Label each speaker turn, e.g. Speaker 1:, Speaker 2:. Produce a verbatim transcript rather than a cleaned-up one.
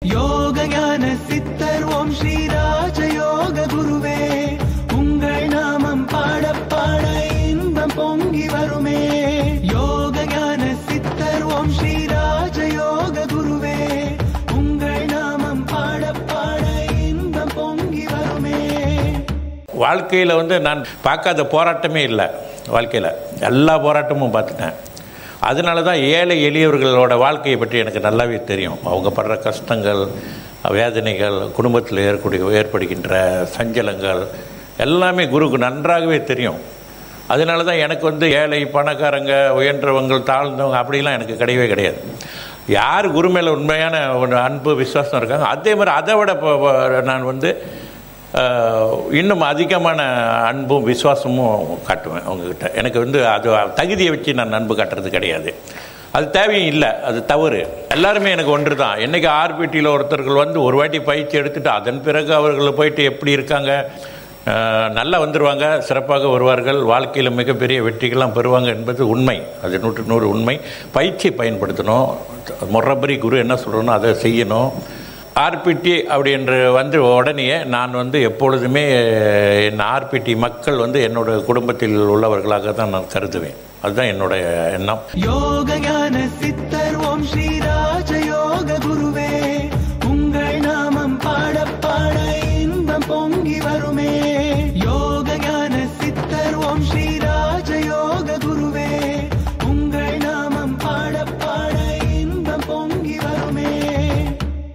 Speaker 1: யோக ஞான சித்தர் ஓம் ஸ்ரீ ராஜயோக குருவே, உங்கள் நாமம் பாட பாட இன்பம் பொங்கி வருமே. யோக ஞான சித்தர் ஓம் ஸ்ரீ ராஜயோக குருவே, உங்கள் நாமம் பாட பாட இன்பம் பொங்கி வருமே.
Speaker 2: வாழ்க்கையில் வந்து நான் பார்க்காத போராட்டமே இல்லை. வாழ்க்கையில் எல்லா போராட்டமும் பார்த்துட்டேன். அதனால தான் ஏழை எளியவர்களோட வாழ்க்கையை பற்றி எனக்கு நல்லாவே தெரியும். அவங்க படுற கஷ்டங்கள், வேதனைகள், குடும்பத்தில் ஏற்படுகிற ஏற்படுகின்ற சஞ்சலங்கள் எல்லாமே குருக்கு நன்றாகவே தெரியும். அதனால தான் எனக்கு வந்து ஏழை, பணக்காரங்க, உயர்ந்தவங்க, தாழ்ந்தவங்க அப்படிலாம் எனக்கு கிடையவே கிடையாது. யார் குரு மேலே உண்மையான ஒரு அன்பு விசுவாசம் இருக்காங்க, அதே மாதிரி அதை விட நான் வந்து இன்னும் அதிகமான அன்பும் விசுவாசமும் காட்டுவேன் அவங்கக்கிட்ட. எனக்கு வந்து அது தகுதியை வச்சு நான் அன்பு காட்டுறது கிடையாது. அது தேவையும் இல்லை, அது தவறு. எல்லாருமே எனக்கு ஒன்று தான். என்றைக்கு ஆர்பிடியில் ஒருத்தர்கள் வந்து ஒரு வாட்டி பயிற்சி எடுத்துகிட்டு அதன் பிறகு அவர்கள் போயிட்டு எப்படி இருக்காங்க, நல்லா வந்துடுவாங்க, சிறப்பாக வருவார்கள், வாழ்க்கையில் மிகப்பெரிய வெற்றிகள்லாம் பெறுவாங்க என்பது உண்மை. அது நூற்று நூறு உண்மை. பயிற்சி பயன்படுத்தணும். முறைப்படி குரு என்ன சொல்கிறோன்னோ அதை செய்யணும். ஆர்பிடி அப்படின்ற வந்து உடனே நான் வந்து எப்பொழுதுமே என் ஆர்பிடி மக்கள் வந்து என்னோட குடும்பத்தில் உள்ளவர்களாக தான் நான் கருதுவேன். அதுதான் என்னோட எண்ணம்.
Speaker 1: யோக ஞான சித்தர் ஓம் ஸ்ரீ ராஜயோக குருவே, உங்கள் நாமம் பாட பாட இன்பம் பொங்கி வருமே.